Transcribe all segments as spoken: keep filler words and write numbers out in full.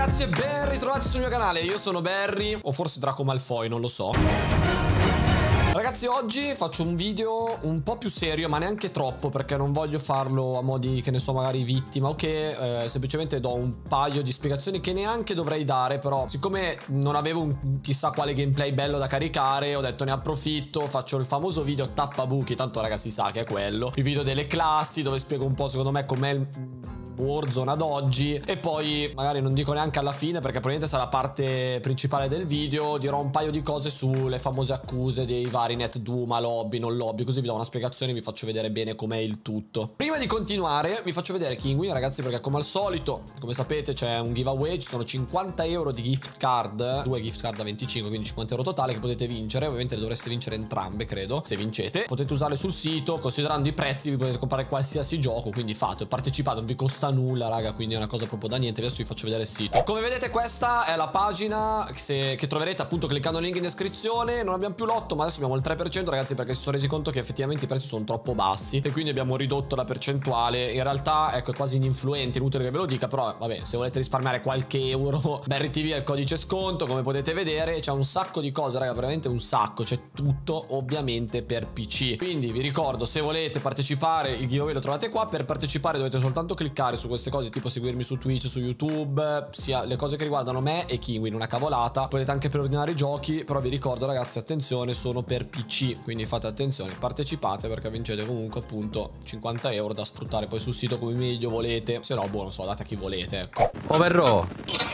ragazzi e ben ritrovati sul mio canale, io sono Barry, o forse Draco Malfoy, non lo so. Ragazzi, oggi faccio un video un po' più serio, ma neanche troppo, perché non voglio farlo a modi, che ne so, magari vittima, o che eh, semplicemente do un paio di spiegazioni che neanche dovrei dare, però siccome non avevo un chissà quale gameplay bello da caricare, ho detto ne approfitto, faccio il famoso video tappabuchi, tanto ragazzi sa che è quello, il video delle classi, dove spiego un po' secondo me com'è il Warzone ad oggi, e poi magari non dico neanche alla fine perché probabilmente sarà parte principale del video, dirò un paio di cose sulle famose accuse dei vari net Duma, lobby, non lobby, così vi do una spiegazione e vi faccio vedere bene com'è il tutto. Prima di continuare vi faccio vedere Kinguin, ragazzi, perché come al solito, come sapete, c'è un giveaway, ci sono cinquanta euro di gift card, due gift card da venticinque, quindi cinquanta euro totale che potete vincere. Ovviamente le dovreste vincere entrambe, credo, se vincete. Potete usarle sul sito, considerando i prezzi vi potete comprare qualsiasi gioco, quindi fate, partecipate, non vi costa nulla, raga, quindi è una cosa proprio da niente. Adesso vi faccio vedere il sito. Come vedete, questa è la pagina se, che troverete appunto cliccando il link in descrizione. Non abbiamo più l'otto, ma adesso abbiamo il tre per cento, ragazzi, perché si sono resi conto che effettivamente i prezzi sono troppo bassi e quindi abbiamo ridotto la percentuale. In realtà, ecco, è quasi ininfluente, inutile che ve lo dica, però vabbè, se volete risparmiare qualche euro, Barry T V è il codice sconto, come potete vedere. C'è un sacco di cose, raga, veramente un sacco. C'è tutto ovviamente per P C. Quindi vi ricordo, se volete partecipare, il giveaway lo trovate qua. Per partecipare dovete soltanto cliccare su queste cose, tipo seguirmi su Twitch, su YouTube, sia le cose che riguardano me e Kinguin, una cavolata. Potete anche preordinare i giochi, però vi ricordo, ragazzi, attenzione, sono per P C, quindi fate attenzione, partecipate, perché vincete comunque appunto cinquanta euro da sfruttare poi sul sito come meglio volete. Se no, boh, non so, date a chi volete, ecco. Oh, Verrò.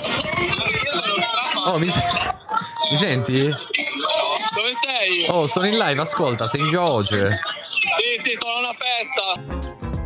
Oh, mi, se mi senti? Dove sei? Oh, sono in live, ascolta, sei in George. Sì, sì, sono a una festa.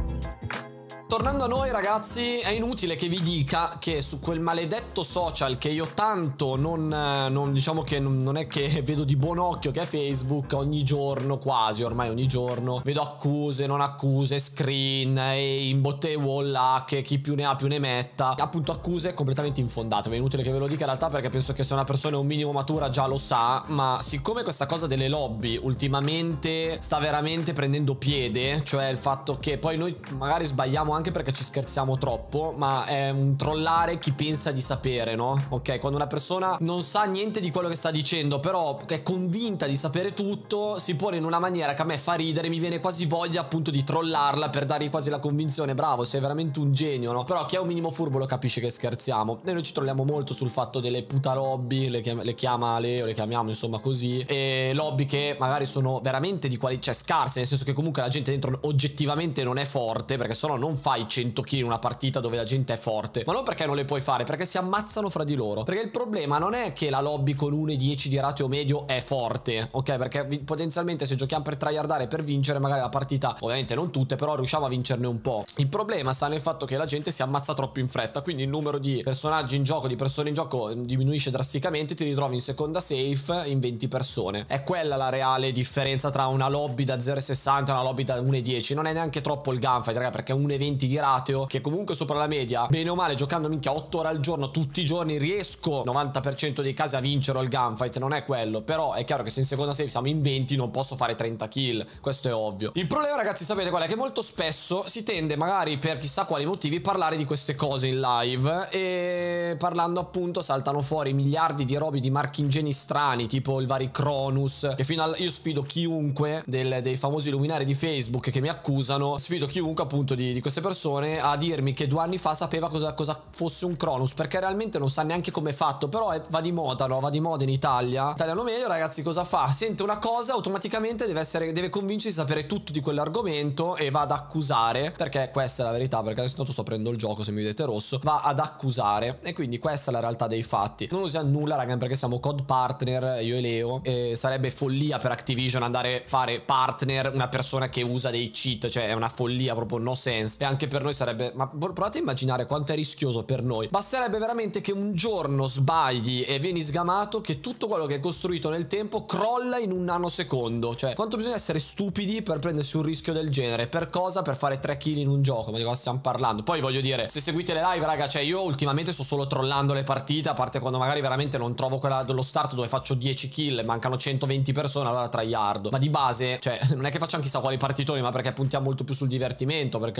Tornando a noi, ragazzi, è inutile che vi dica che su quel maledetto social che io tanto non, non diciamo che non, non è che vedo di buon occhio, che è Facebook, ogni giorno, quasi ormai ogni giorno, vedo accuse, non accuse, screen, e in botte e wall hack, chi più ne ha più ne metta, appunto accuse completamente infondate. È inutile che ve lo dica in realtà, perché penso che se una persona è un minimo matura già lo sa, ma siccome questa cosa delle lobby ultimamente sta veramente prendendo piede, cioè il fatto che poi noi magari sbagliamo anche perché ci scherziamo troppo, ma è un trollare chi pensa di sapere, no? Ok, quando una persona non sa niente di quello che sta dicendo, però è convinta di sapere tutto, si pone in una maniera che a me fa ridere, mi viene quasi voglia appunto di trollarla per dargli quasi la convinzione: bravo, sei veramente un genio, no? Però chi è un minimo furbo lo capisce che scherziamo. E noi ci trolliamo molto sul fatto delle puta lobby, le, chiam le chiama Leo, le chiamiamo insomma così, e lobby che magari sono veramente di qualità, cioè scarse, nel senso che comunque la gente dentro oggettivamente non è forte, perché sennò non fai cento kill in una partita dove la gente è forte, ma non perché non le puoi fare, perché si ammazzano fra di loro. Perché il problema non è che la lobby con uno e dieci di ratio medio è forte, ok? Perché potenzialmente se giochiamo per tryhardare, per vincere magari la partita, ovviamente non tutte, però riusciamo a vincerne un po'. Il problema sta nel fatto che la gente si ammazza troppo in fretta, quindi il numero di personaggi in gioco, di persone in gioco diminuisce drasticamente, ti ritrovi in seconda safe in venti persone. È quella la reale differenza tra una lobby da zero virgola sessanta e una lobby da uno e dieci. Non è neanche troppo il gunfight, raga, perché uno e venti di ratio, che comunque sopra la media, bene o male, giocando minchia otto ore al giorno tutti i giorni, riesco novanta per cento dei casi a vincere il gunfight, non è quello. Però è chiaro che se in seconda save siamo in venti non posso fare trenta kill, questo è ovvio. Il problema, ragazzi, sapete qual è? Che molto spesso si tende, magari per chissà quali motivi, a parlare di queste cose in live, e parlando appunto saltano fuori miliardi di robi, di marchingegni strani, tipo il vari Cronus, che fino al... io sfido chiunque del, dei famosi luminari di Facebook che mi accusano, sfido chiunque appunto di, di queste persone a dirmi che due anni fa sapeva cosa, cosa fosse un Cronus, perché realmente non sa neanche come è fatto. Però è, va di moda, no? Va di moda in Italia. Italiano meglio, ragazzi, cosa fa? Sente una cosa, automaticamente deve essere, deve convincersi di sapere tutto di quell'argomento e va ad accusare, perché questa è la verità, perché adesso tanto sto prendendo il gioco, se mi vedete rosso, va ad accusare, e quindi questa è la realtà dei fatti. Non usiamo nulla, raga, perché siamo code partner, io e Leo, e sarebbe follia per Activision andare a fare partner una persona che usa dei cheat, cioè è una follia, proprio no sense. E anche per noi sarebbe, ma provate a immaginare quanto è rischioso per noi. Basterebbe veramente che un giorno sbagli e vieni sgamato, che tutto quello che è costruito nel tempo crolla in un nanosecondo. Cioè, quanto bisogna essere stupidi per prendersi un rischio del genere? Per cosa? Per fare tre kill in un gioco? Ma di cosa stiamo parlando? Poi voglio dire, se seguite le live, raga, cioè io ultimamente sto solo trollando le partite, a parte quando magari veramente non trovo quella dello start dove faccio dieci kill e mancano centoventi persone, allora tryhardo. Ma di base, cioè, non è che facciamo chissà quali partitoni, ma perché puntiamo molto più sul divertimento, perché il giorno in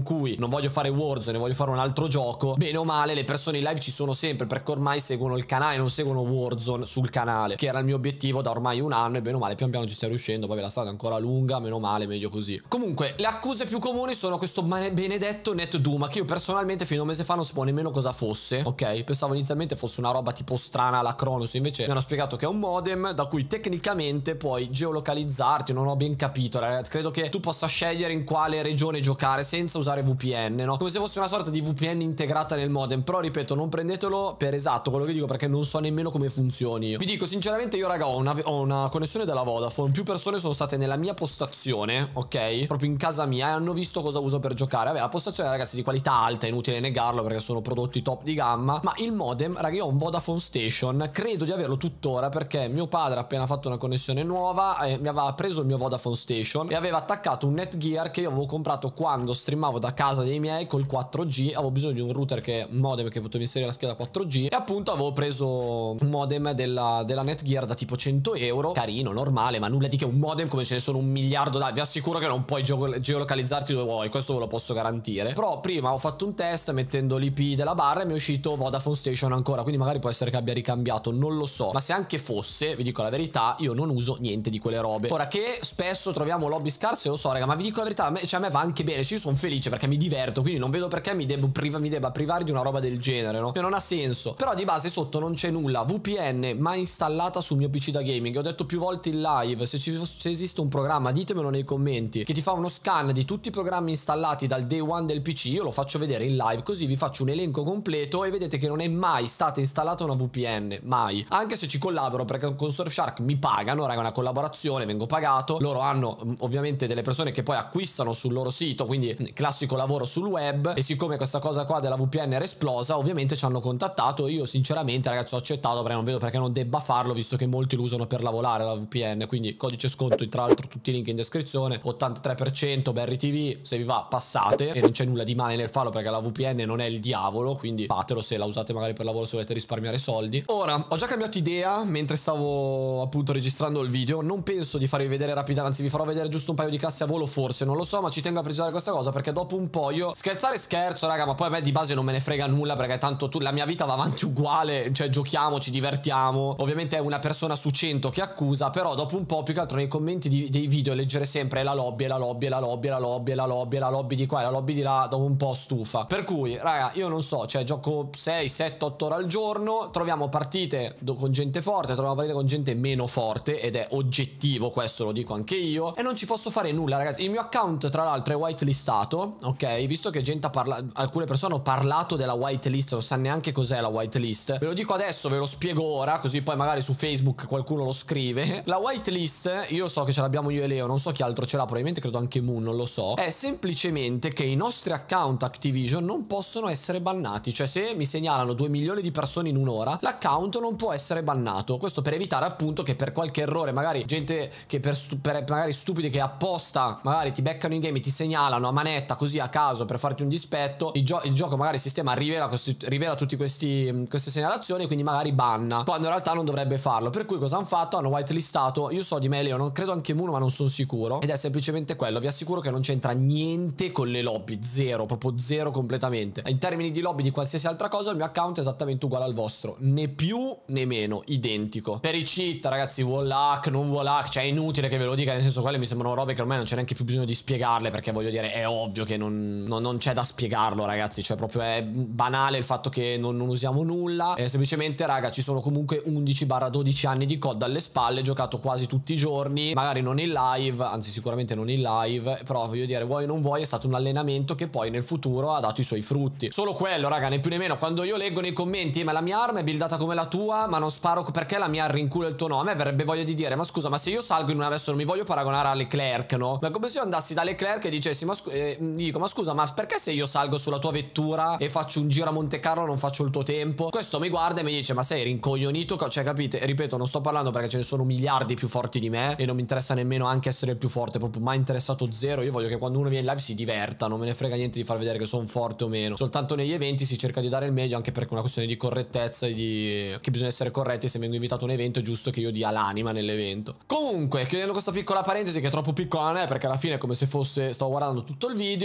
in cui non voglio fare Warzone, voglio fare un altro gioco, bene o male le persone in live ci sono sempre, perché ormai seguono il canale, non seguono Warzone sul canale, che era il mio obiettivo da ormai un anno, e bene o male pian piano ci stai riuscendo. Poi la strada è ancora lunga, meno male, meglio così. Comunque le accuse più comuni sono questo benedetto NetDuma, che io personalmente fino a un mese fa non sapevo nemmeno cosa fosse, ok? Pensavo inizialmente fosse una roba tipo strana alla Cronus, invece mi hanno spiegato che è un modem da cui tecnicamente puoi geolocalizzarti. Non ho ben capito, ragazzi. Credo che tu possa scegliere in quale regione giocare senza usare V P N, no? Come se fosse una sorta di V P N integrata nel modem. Però ripeto, non prendetelo per esatto quello che dico, perché non so nemmeno come funzioni. Vi dico sinceramente, io raga ho una, ho una connessione della Vodafone. Più persone sono state nella mia postazione, ok? Proprio in casa mia, e hanno visto cosa uso per giocare. Vabbè, la postazione ragazzi di qualità alta, è inutile negarlo perché sono prodotti top di gamma. Ma il modem, raga, io ho un Vodafone Station, credo di averlo tuttora, perché mio padre ha appena fatto una connessione nuova e mi aveva preso il mio Vodafone Station e aveva attaccato un Netgear che io avevo comprato quando streamavo da casa dei miei col quattro G. Avevo bisogno di un router, che un modem che potevo inserire la scheda quattro G, e appunto avevo preso un modem della, della Netgear da tipo cento euro, carino, normale, ma nulla di che. Un modem come ce ne sono un miliardo da... Vi assicuro che non puoi geo geolocalizzarti dove vuoi, questo ve lo posso garantire. Però prima ho fatto un test mettendo l'I P della barra e mi è uscito Vodafone Station ancora, quindi magari può essere che abbia ricambiato, non lo so. Ma se anche fosse, vi dico la verità, io non uso niente di quelle robe. Ora, che spesso troviamo lobby scarse, lo so raga, ma vi dico la verità, a me, cioè, a me va anche bene, cioè, io sono felice perché mi diverto, quindi non vedo perché mi, devo priva, mi debba privare di una roba del genere, no? Cioè non ha senso. Però di base sotto non c'è nulla. V P N mai installata sul mio P C da gaming. Ho detto più volte in live, se, ci, se esiste un programma ditemelo nei commenti, che ti fa uno scan di tutti i programmi installati dal day one del P C, io lo faccio vedere in live, così vi faccio un elenco completo e vedete che non è mai stata installata una V P N, mai. Anche se ci collaboro, perché con Surfshark mi pagano, raga, una collaborazione, vengo pagato. Loro hanno ovviamente delle persone che poi acquistano sul loro sito, quindi classico lavoro sul web, e siccome questa cosa qua della V P N era esplosa, ovviamente ci hanno contattato. Io sinceramente ragazzi ho accettato, perché non vedo perché non debba farlo, visto che molti lo usano per lavorare la V P N. Quindi codice sconto, tra l'altro tutti i link in descrizione, ottantatré per cento Berry T V, se vi va passate, e non c'è nulla di male nel farlo perché la V P N non è il diavolo, quindi fatelo se la usate magari per lavoro, se volete risparmiare soldi. Ora ho già cambiato idea mentre stavo appunto registrando il video. Non penso di farvi vedere rapidamente, anzi vi farò vedere giusto un paio di casse a volo, forse, non lo so, ma ci tengo a precisare questa cosa perché dopo un po' io scherzare scherzo raga, ma poi a me di base non me ne frega nulla, perché tanto tu, la mia vita va avanti uguale, cioè giochiamo, ci divertiamo. Ovviamente è una persona su cento che accusa, però dopo un po' più che altro nei commenti di, dei video leggere sempre la lobby, la lobby, la lobby, la lobby, la lobby, la lobby di qua e la lobby di là, dopo un po' stufa. Per cui raga, io non so, cioè gioco sei, sette, otto ore al giorno, troviamo partite con gente forte, troviamo partite con gente meno forte, ed è oggettivo, questo lo dico anche io, e non ci posso fare nulla ragazzi. Il mio account tra l'altro è whitelistato, ok? Visto che gente ha parlato, alcune persone hanno parlato della whitelist, non sa neanche cos'è la whitelist, ve lo dico adesso, ve lo spiego ora, così poi magari su Facebook qualcuno lo scrive. La whitelist, io so che ce l'abbiamo io e Leo, non so chi altro ce l'ha, probabilmente credo anche Moon, non lo so. È semplicemente che i nostri account Activision non possono essere bannati, cioè se mi segnalano due milioni di persone in un'ora, l'account non può essere bannato. Questo per evitare appunto che per qualche errore, magari gente che per, per magari stupidi che apposta magari ti beccano in game e ti segnalano a manetta così a caso per farti un dispetto, il, gio il gioco magari il sistema rivela, rivela tutte queste segnalazioni, quindi magari banna, quando in realtà non dovrebbe farlo. Per cui cosa hanno fatto? Hanno whitelistato, io so di me Leo, non credo anche Muno, ma non sono sicuro, ed è semplicemente quello. Vi assicuro che non c'entra niente con le lobby, zero, proprio zero completamente. In termini di lobby di qualsiasi altra cosa il mio account è esattamente uguale al vostro, né più né meno, identico. Per i cheat ragazzi, wall hack, non wall hack, cioè è inutile che ve lo dica, nel senso quelle mi sembrano robe che ormai non c'è neanche più bisogno di spiegarle, perché voglio dire è ovvio che non, non, non c'è da spiegarlo ragazzi, cioè proprio è banale il fatto che non, non usiamo nulla, e semplicemente raga ci sono comunque undici dodici anni di C O D alle spalle, giocato quasi tutti i giorni, magari non in live, anzi sicuramente non in live, però voglio dire vuoi o non vuoi è stato un allenamento che poi nel futuro ha dato i suoi frutti. Solo quello raga, né più né meno. Quando io leggo nei commenti ma la mia arma è buildata come la tua, ma non sparo perché la mia rincula il tuo nome, verrebbe voglia di dire ma scusa, ma se io salgo in una, adesso non mi voglio paragonare a Leclerc, no? Ma come se io andassi da Leclerc e dicessi ma, eh, dico, ma scusa, ma perché se io salgo sulla tua vettura e faccio un giro a Monte Carlo non faccio il tuo tempo? Questo mi guarda e mi dice ma sei rincoglionito, cioè capite? Ripeto, non sto parlando perché ce ne sono miliardi più forti di me e non mi interessa nemmeno anche essere il più forte, proprio mai interessato zero. Io voglio che quando uno viene in live si diverta, non me ne frega niente di far vedere che sono forte o meno. Soltanto negli eventi si cerca di dare il meglio, anche perché è una questione di correttezza e di che bisogna essere corretti. Se vengo invitato a un evento è giusto che io dia l'anima nell'evento. Comunque, chiudendo questa piccola parentesi che è troppo piccola non è, perché alla fine è come se fosse, stavo guardando tutto il video,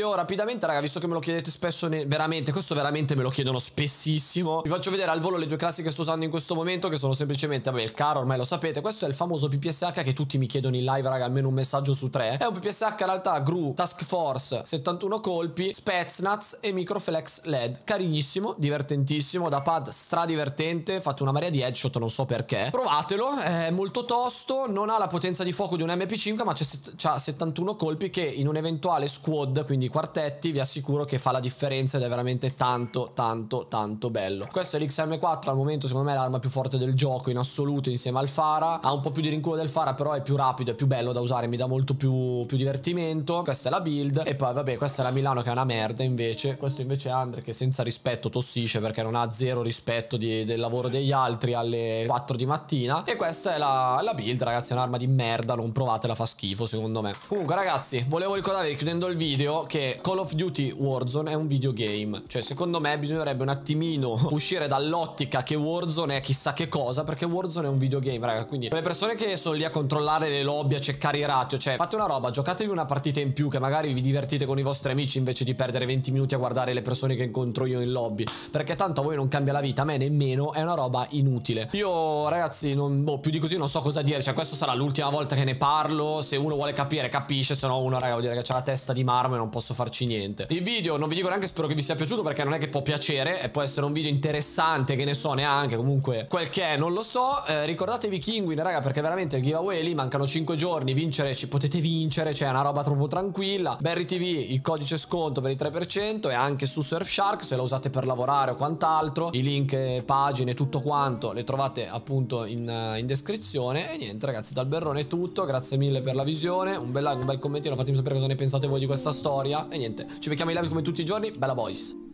video rapidamente, raga, visto che me lo chiedete spesso, ne... veramente, questo veramente me lo chiedono spessissimo. Vi faccio vedere al volo le due classi che sto usando in questo momento, che sono semplicemente, vabbè, il caro ormai lo sapete. Questo è il famoso P P S H che tutti mi chiedono in live, raga, almeno un messaggio su tre. È un P P S H in realtà G R U Task Force, settantuno colpi, Spetsnaz e Microflex L E D. Carinissimo, divertentissimo, da pad stradivertente, fate una marea di headshot, non so perché. Provatelo, è molto tosto, non ha la potenza di fuoco di un M P cinque, ma c'ha settantuno colpi che in un eventuale squad, quindi quartetti, vi assicuro che fa la differenza ed è veramente tanto tanto tanto bello. Questo è l'X M quattro, al momento secondo me è l'arma più forte del gioco in assoluto insieme al Fara. Ha un po' più di rinculo del Fara, però è più rapido, è più bello da usare, mi dà molto più, più divertimento. Questa è la build. E poi vabbè, questa è la Milano che è una merda invece. Questo invece è Andre che senza rispetto tossisce perché non ha zero rispetto di, del lavoro degli altri alle quattro di mattina. E questa è la, la build, ragazzi, è un'arma di merda, non provatela, fa schifo secondo me. Comunque ragazzi, volevo ricordarvi chiudendo il video che Call of Duty Warzone è un videogame. Cioè secondo me bisognerebbe un attimino uscire dall'ottica che Warzone è chissà che cosa, perché Warzone è un videogame, raga. Quindi per le persone che sono lì a controllare le lobby, a ceccare i ratio, cioè fate una roba, giocatevi una partita in più che magari vi divertite con i vostri amici invece di perdere venti minuti a guardare le persone che incontro io in lobby, perché tanto a voi non cambia la vita, a me nemmeno, è una roba inutile. Io ragazzi non, boh, più di così non so cosa dire, cioè questo sarà l'ultima volta che ne parlo. Se uno vuole capire capisce, se no uno, raga, vuol dire che c'ha la testa di marmo e non posso farci niente. Il video non vi dico neanche, spero che vi sia piaciuto, perché non è che può piacere e può essere un video interessante, che ne so, neanche, comunque quel che è non lo so. eh, ricordatevi Kinguin, raga, perché veramente il giveaway lì mancano cinque giorni, vincere ci potete vincere, cioè è una roba troppo tranquilla. Berry T V, il codice sconto per il tre per cento, e anche su Surfshark se lo usate per lavorare o quant'altro. I link, pagine, tutto quanto le trovate appunto in, in descrizione. E niente ragazzi, dal Berrone è tutto, grazie mille per la visione, un bel like, un bel commentino, fatemi sapere cosa ne pensate voi di questa storia. E niente, ci becchiamo in live come tutti i giorni, bella boys.